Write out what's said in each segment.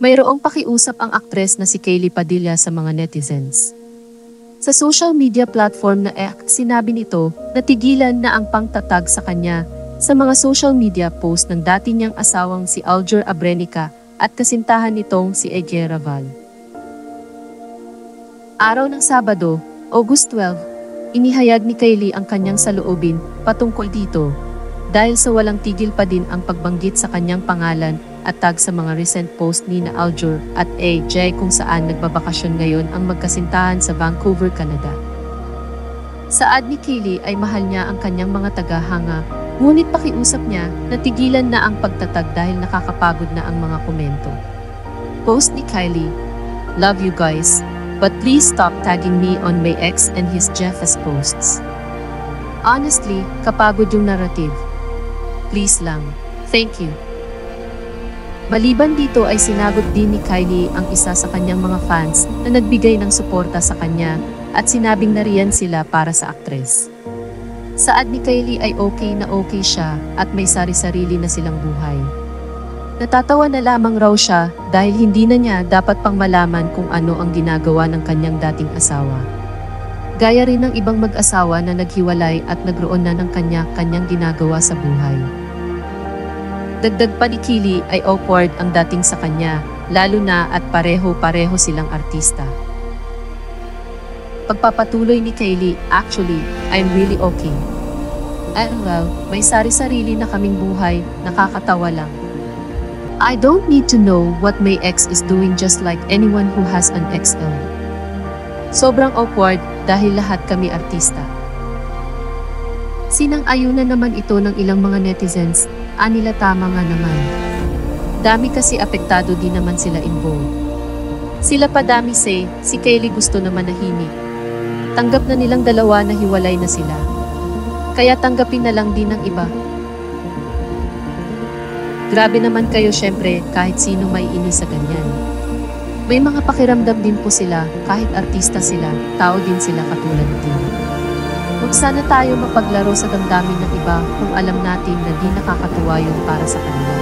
Mayroong pakiusap ang aktres na si Kaylee Padilla sa mga netizens. Sa social media platform na X, sinabi nito na tigilan na ang pangtatag sa kanya sa mga social media post ng dati niyang asawang si Aljur Abrenica at kasintahan nitong si Ege Raval. Araw ng Sabado, August 12, inihayag ni Kaylee ang kanyang saloobin patungkol dito dahil sa walang tigil pa din ang pagbanggit sa kanyang pangalan at tag sa mga recent post ni na Aljur at AJ kung saan nagbabakasyon ngayon ang magkasintahan sa Vancouver, Canada. Saad ni Kaylee ay mahal niya ang kanyang mga tagahanga, ngunit pakiusap niya na tigilan na ang pagtatag dahil nakakapagod na ang mga komento. Post ni Kaylee, "Love you guys, but please stop tagging me on my ex and his Jeff's posts. Honestly, kapagod yung narrative. Please lang. Thank you." Maliban dito ay sinagot din ni Kaylee ang isa sa kanyang mga fans na nagbigay ng suporta sa kanya at sinabing nariyan sila para sa aktres. Saad ni Kaylee ay okay na okay siya at may sari-sarili na silang buhay. Natatawa na lamang raw siya dahil hindi na niya dapat pang malaman kung ano ang ginagawa ng kanyang dating asawa. Gaya rin ng ibang mag-asawa na naghiwalay at nagroon na ng kanyang ginagawa sa buhay. Dagdag pa ni Kaylee ay awkward ang dating sa kanya, lalo na at pareho-pareho silang artista. Pagpapatuloy ni Kaylee, "Actually, I'm really okay. Well, may sari-sarili na kaming buhay, nakakatawa lang. I don't need to know what my ex is doing just like anyone who has an XL. Sobrang awkward dahil lahat kami artista." Sinang-ayunan naman ito ng ilang mga netizens, anila tama nga naman. Dami kasi apektado din naman sila involved. Sila pa dami say, si Kaylee gusto na manahimik. Tanggap na nilang dalawa na hiwalay na sila. Kaya tanggapin na lang din ng iba. Grabe naman kayo syempre kahit sino may inis sa ganyan. May mga pakiramdam din po sila kahit artista sila, tao din sila katulad din. Huwag sana tayo mapaglaro sa damdamin ng iba kung alam natin na di nakakatuwa yun para sa kanila.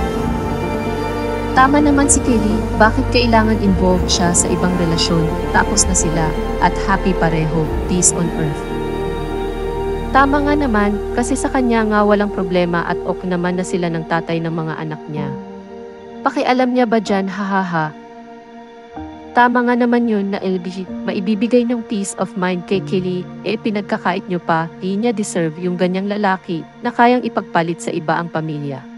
Tama naman si Kaylee, bakit kailangan involved siya sa ibang relasyon, tapos na sila, at happy pareho, peace on earth. Tama nga naman, kasi sa kanya nga walang problema at ok naman na sila ng tatay ng mga anak niya. Pakialam niya ba dyan, hahaha? Tama nga naman yun na maibibigay ng peace of mind kay Kaylee, pinagkakait nyo pa, di niya deserve yung ganyang lalaki na kayang ipagpalit sa iba ang pamilya.